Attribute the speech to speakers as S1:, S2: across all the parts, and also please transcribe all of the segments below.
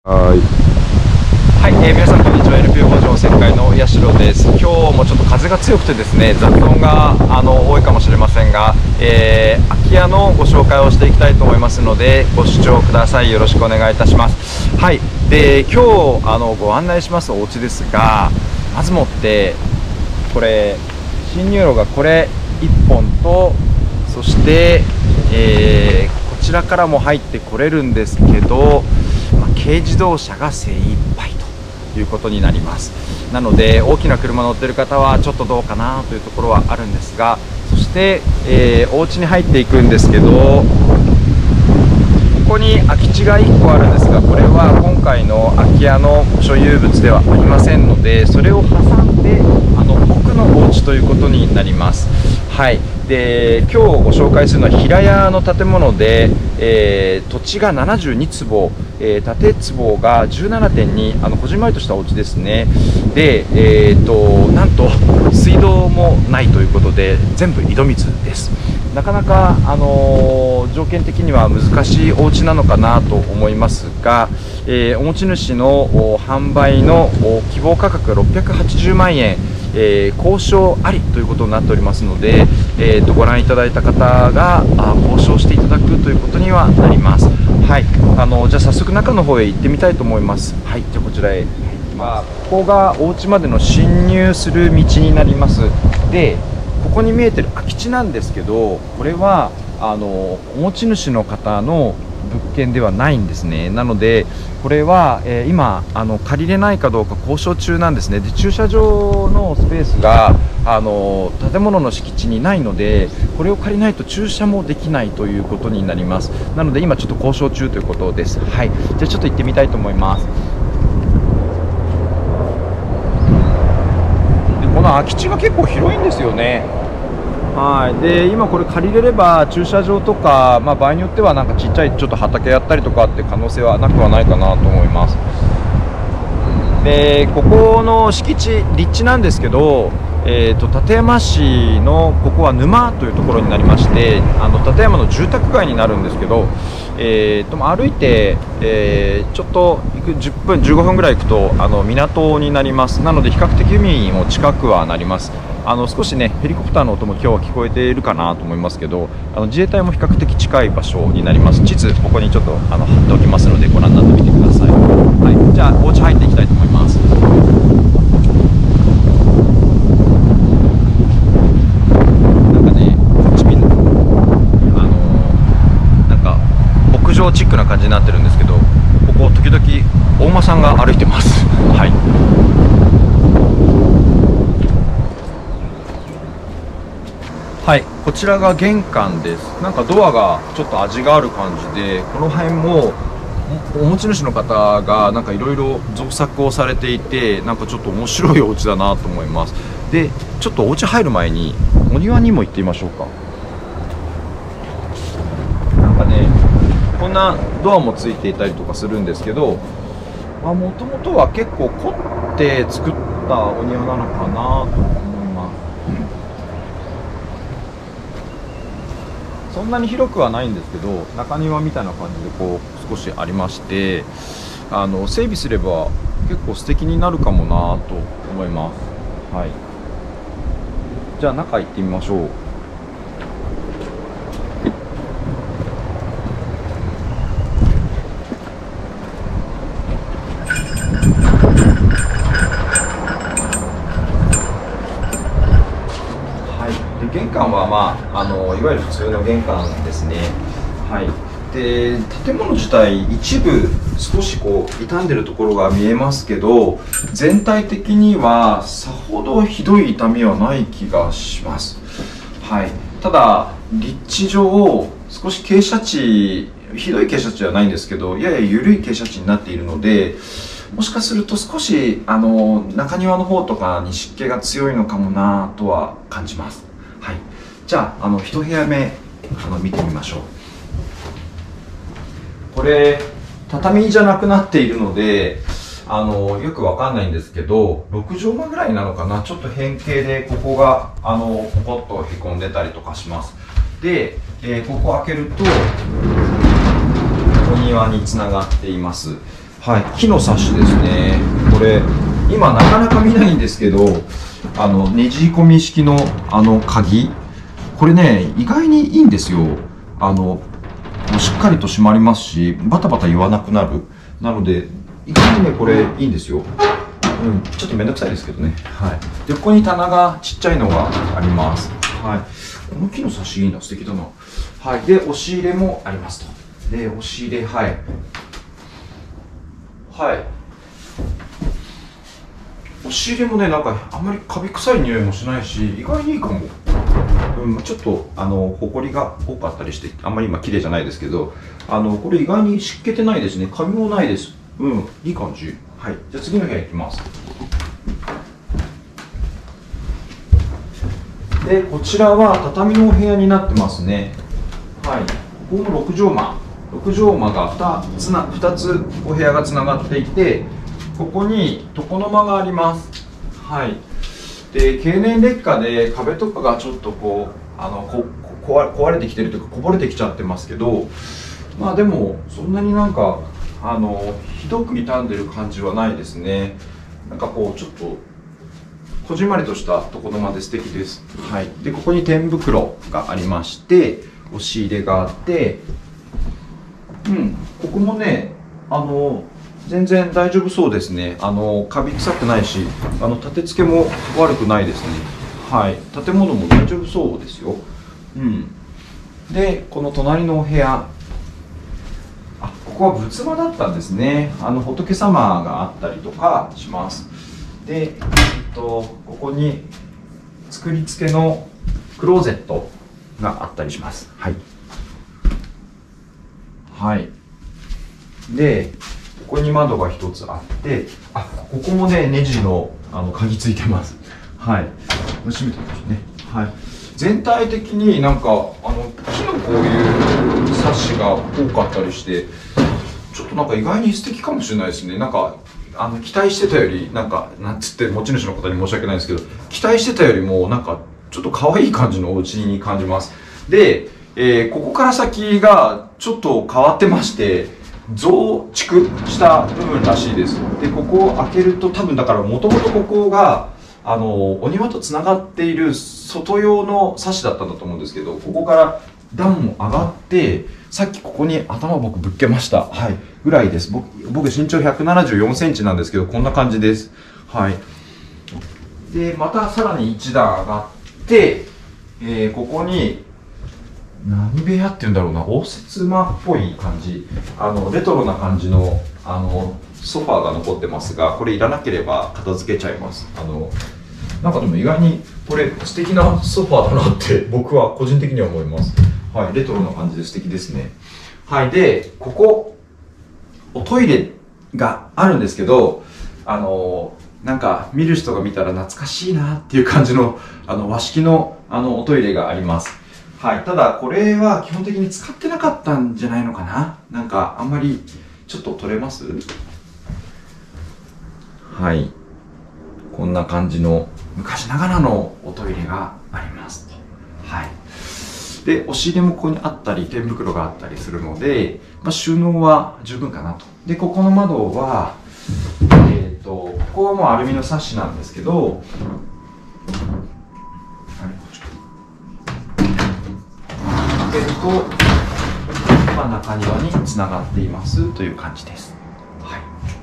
S1: はい。
S2: はい、皆さんこんにちは。 NPO 法人おせっかいの八代です。今日もちょっと風が強くてですね、雑音が多いかもしれませんが、空き家のご紹介をしていきたいと思いますので、ご視聴ください。よろしくお願いいたします。はい。で、今日ご案内しますお家ですが、まずもってこれ進入路がこれ1本と、そして、こちらからも入ってこれるんですけど、軽自動車が精一杯ということになります。なので大きな車乗ってる方はちょっとどうかなというところはあるんですが、そして、お家に入っていくんですけど、ここに空き地が1個あるんですが、これは今回の空き家の所有物ではありませんので、それを挟んで奥のお家ということになります。はい。で、今日ご紹介するのは平屋の建物で、土地が72坪、建坪が 17.2、こじんまりとしたお家ですね。で、なんと水道もないということで全部井戸水です。なかなか、条件的には難しいお家なのかなと思いますが、お持ち主の販売の希望価格が680万円、交渉ありということになっておりますので、ご覧いただいた方が交渉していただくということにはなります。はい。じゃあ早速中の方へ行ってみたいと思います。はい。じゃあこちらへ入ってきます。ここがお家までの侵入する道になります。で、ここに見えてる空き地なんですけど、これはお持ち主の方の物件ではないんですね。なのでこれは、今借りれないかどうか交渉中なんですね。で、駐車場のスペースが建物の敷地にないので、これを借りないと駐車もできないということになります。なので今ちょっと交渉中ということです。はい。じゃあちょっと行ってみたいと思います。で、この空き地が結構広いんですよね。はい。で、今これ借りれれば駐車場とか、場合によってはなんかちっちゃいちょっと畑やったりとかって可能性はなくはないかなと思います。で、ここの敷地立地なんですけど、館山市のここは沼というところになりまして、館山の住宅街になるんですけど、歩いて、ちょっと行く10分15分ぐらい行くと港になります。なので比較的海も近くはなります。少しねヘリコプターの音も今日は聞こえているかなと思いますけど、自衛隊も比較的近い場所になります。地図ここにちょっと貼っておきますのでご覧になってみてください。はい。じゃあお家入っていきたいと思います。なんかね、こっち見るとなんか牧場チックな感じになってるんですけど、ここ時々お馬さんが歩いてます。はい。はい、こちらが玄関です。なんかドアがちょっと味がある感じで、この辺もお持ち主の方がなんかいろいろ造作をされていて、なんかちょっと面白いお家だなと思います。で、ちょっとお家入る前にお庭にも行ってみましょうか。なんかね、こんなドアもついていたりとかするんですけど、もともとは結構凝って作ったお庭なのかなと思います。そんなに広くはないんですけど、中庭みたいな感じでこう少しありまして、整備すれば結構素敵になるかもなと思います。はい。じゃあ中行ってみましょう。玄関は、いわゆる普通の玄関ですね。はい。で、建物自体一部少しこう傷んでるところが見えますけど、全体的にはさほどひどい傷みはない気がします。はい。ただ立地上少し傾斜地、ひどい傾斜地ではないんですけど、やや緩い傾斜地になっているので、もしかすると少し中庭の方とかに湿気が強いのかもなとは感じます。はい。じゃあ一部屋目見てみましょう。これ畳じゃなくなっているのでよくわかんないんですけど、6畳間ぐらいなのかな。ちょっと変形でここがポコッとへこんでたりとかします。で、ここ開けるとお庭につながっています。 はい、木のサッシですね。これ今なかなか見ないんですけど、ねじ込み式の鍵、これね意外にいいんですよ。しっかりと閉まりますし、バタバタ言わなくなる。なので意外にねこれいいんですよ。ちょっとめんどくさいですけどね。はい。でここに棚がちっちゃいのがあります。はい。この木の差しいいな、素敵だな。はい。で押し入れもありますと。で押し入れ、はい。はい。押し入れもね、なんかあんまりカビ臭い匂いもしないし、意外にいいかも。ちょっとほこりが多かったりして、あんまり今綺麗じゃないですけど、これ意外に湿気てないですね。カビもないです。いい感じ。はい。じゃあ次の部屋行きます。でこちらは畳のお部屋になってますね。はい。ここも6畳間。6畳間が2つお部屋がつながっていて、ここに床の間があります。はい。で経年劣化で壁とかがちょっと壊れてきてるというかこぼれてきちゃってますけど、まあでもそんなになんかひどく傷んでる感じはないですね。なんかこうちょっとこじんまりとした床の間で素敵です。はい。でここに天袋がありまして、押し入れがあって、ここもね全然大丈夫そうですね。カビ臭くないし、立て付けも悪くないですね。はい。建物も大丈夫そうですよ。でこの隣のお部屋、ここは仏間だったんですね。仏様があったりとかします。でここに作り付けのクローゼットがあったりします。はい。はい。でここに窓が一つあって、ここもねネジの鍵ついてます。はい。閉めてみましょうね。はい。全体的になんか木のこういうサッシが多かったりして、ちょっとなんか意外に素敵かもしれないですね。なんか期待してたよりなんつって持ち主の方に申し訳ないんですけど、期待してたよりもなんかちょっと可愛い感じのお家に感じます。で、ここから先がちょっと変わってまして、増築した部分らしいです。でここを開けると、多分だからもともとここがお庭とつながっている外用のサッシだったんだと思うんですけど、ここから段を上がって、さっきここに頭僕ぶっけました。はい。ぐらいです。僕身長174センチなんですけど、こんな感じです。はい。で、またさらに1段上がって、ここに、何部屋っていうんだろうな、応接間っぽい感じ。レトロな感じの、ソファーが残ってますが、これいらなければ片付けちゃいます。なんかでも意外にこれ素敵なソファーだなって僕は個人的には思います。はい、レトロな感じで素敵ですね。はい、で、ここ、おトイレがあるんですけど、なんか見る人が見たら懐かしいなっていう感じの、和式の、おトイレがあります。はい、ただこれは基本的に使ってなかったんじゃないのかな。なんかあんまり、ちょっと取れます？はい。こんな感じの昔ながらのおトイレがありますと。はい。で、押し入れもここにあったり、天袋があったりするので、収納は十分かなと。で、ここの窓は、ここはもうアルミのサッシなんですけど、中庭につながっていますという感じです。はい。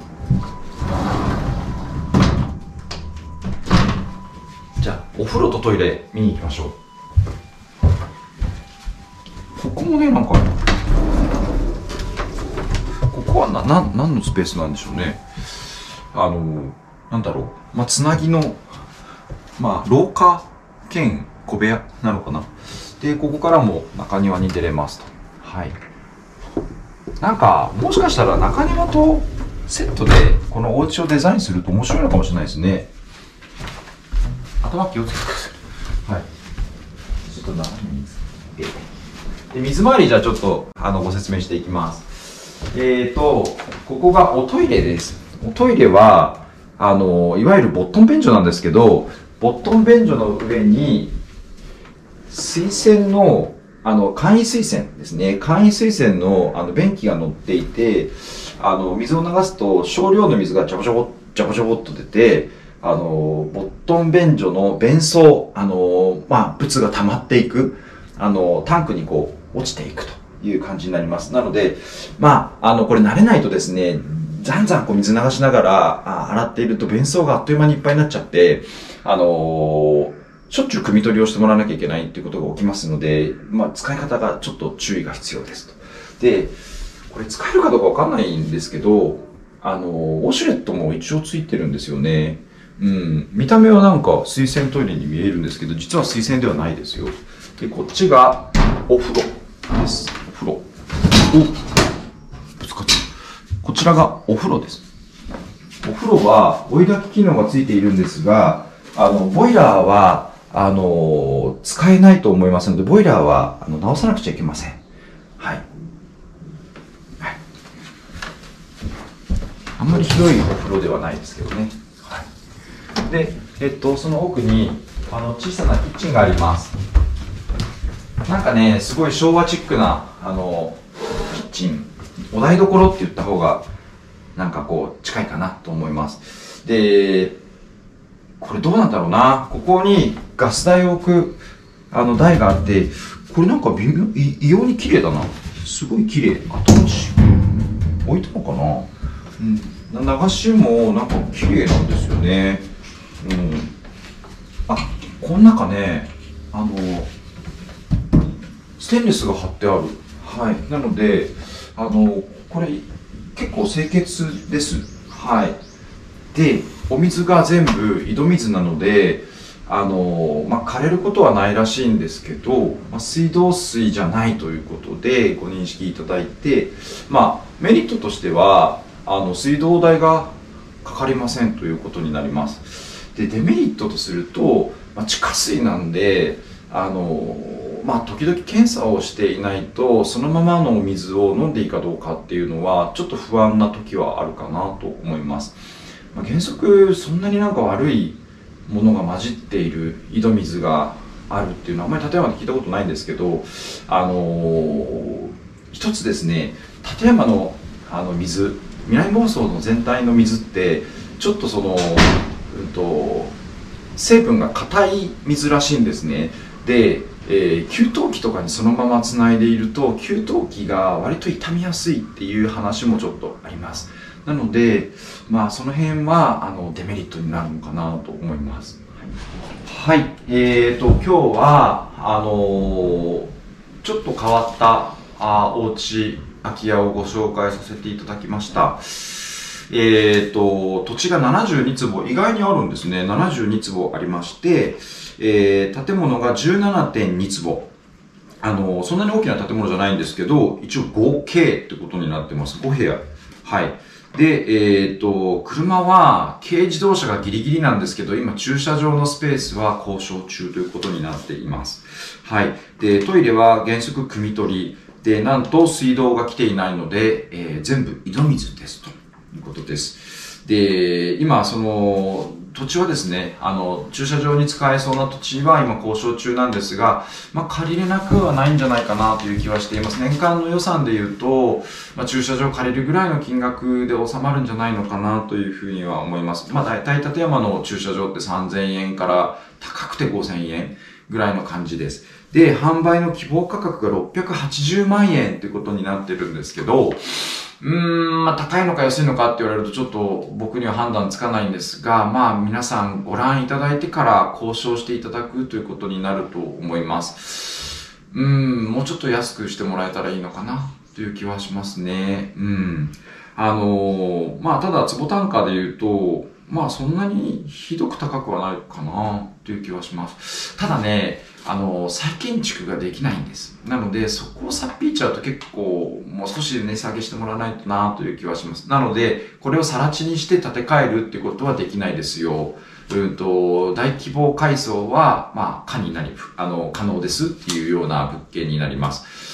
S2: じゃあお風呂とトイレ見に行きましょう。ここもね、なんかここは何のスペースなんでしょうね。なんだろう、つなぎの廊下兼小部屋なのかな。でここからも中庭に出れますと。はい。なんかもしかしたら中庭とセットでこのお家をデザインすると面白いのかもしれないですね。頭気をつけてください。はい。ちょっと斜めにつけて。で水回りじゃあちょっとご説明していきます。ここがおトイレです。おトイレはいわゆるボットン便所なんですけど、ボットン便所の上に水洗の簡易水洗ですね。簡易水洗の便器が乗っていて、 水を流すと少量の水がジャボジャボ、ジャボジャボっと出て、ボットン便所の便槽、物が溜まっていく、タンクにこう、落ちていくという感じになります。なので、これ慣れないとですね、ざんざんこう水流しながら洗っていると便槽があっという間にいっぱいになっちゃって、しょっちゅう汲み取りをしてもらわなきゃいけないっていうことが起きますので、使い方がちょっと注意が必要ですと。で、これ使えるかどうかわかんないんですけど、ウォシュレットも一応ついてるんですよね。見た目はなんか水洗トイレに見えるんですけど、実は水洗ではないですよ。で、こっちがお風呂です。お風呂。ぶつかった。こちらがお風呂です。お風呂は追い焚き機能がついているんですが、ボイラーは、使えないと思いますので、ボイラーは、直さなくちゃいけません。はい。はい。あんまり広いお風呂ではないですけどね。はい。で、その奥に、小さなキッチンがあります。なんかね、すごい昭和チックな、キッチン、お台所って言った方が、なんかこう、近いかなと思います。で、これどうなんだろうな。ここにガス台を置く、台があって、これなんか異様に綺麗だな。すごい綺麗。新しい。置いたのかな。流しもなんか綺麗なんですよね。この中ね、ステンレスが貼ってある。はい。なので、これ、結構清潔です。はい。で、お水が全部井戸水なので、枯れることはないらしいんですけど、水道水じゃないということでご認識いただいて、メリットとしては、水道代がかかりませんということになります。で、デメリットとすると、地下水なんで、時々検査をしていないと、そのままのお水を飲んでいいかどうかっていうのは、ちょっと不安な時はあるかなと思います。原則、そんなになんか悪いものが混じっている井戸水があるっていうのは、あんまり立山で聞いたことないんですけど、一つですね、立山の水、南房総の全体の水って、ちょっと成分が硬い水らしいんですね。で、給湯器とかにそのままつないでいると、給湯器が割と傷みやすいっていう話もちょっとあります。なので、その辺はデメリットになるのかなと思います。はい。今日はちょっと変わったお家、空き家をご紹介させていただきました。土地が72坪、意外にあるんですね。72坪ありまして、建物が 17.2 坪。そんなに大きな建物じゃないんですけど、一応 5K ってことになってます。5部屋。はい。で、車は軽自動車がギリギリなんですけど、今駐車場のスペースは交渉中ということになっています。はい。で、トイレは原則汲み取り。で、なんと水道が来ていないので、全部井戸水ですということです。で、今、土地はですね、駐車場に使えそうな土地は今交渉中なんですが、借りれなくはないんじゃないかなという気はしています。年間の予算で言うと、駐車場借りるぐらいの金額で収まるんじゃないのかなというふうには思います。大体立山の駐車場って3000円から高くて5000円ぐらいの感じです。で、販売の希望価格が680万円ってことになってるんですけど、高いのか安いのかって言われるとちょっと僕には判断つかないんですが、皆さんご覧いただいてから交渉していただくということになると思います。もうちょっと安くしてもらえたらいいのかなという気はしますね。ただ坪単価で言うと、そんなにひどく高くはないかなという気はします。ただね、再建築ができないんです。なので、そこをさっぴいちゃうと結構、もう少し値下げしてもらわないとなという気はします。なので、これを更地にして建て替えるっていうことはできないですよ。大規模改装は、可能ですっていうような物件になります。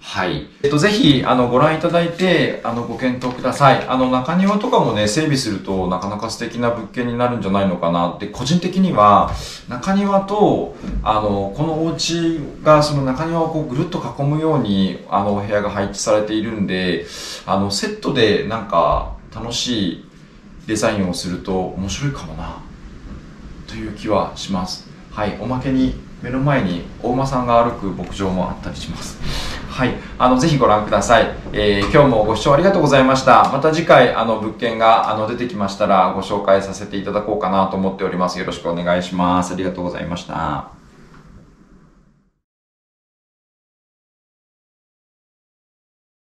S2: はい。ぜひ、ご覧いただいて、ご検討ください。中庭とかもね、整備するとなかなか素敵な物件になるんじゃないのかなって、個人的には、中庭と、このお家が、その中庭をこうぐるっと囲むように、お部屋が配置されているんで、セットでなんか、楽しいデザインをすると面白いかもな、という気はします。はい。おまけに、目の前にお馬さんが歩く牧場もあったりします。はい。ぜひご覧ください。今日もご視聴ありがとうございました。また次回、物件が、出てきましたらご紹介させていただこうかなと思っております。よろしくお願いします。ありがとうございました。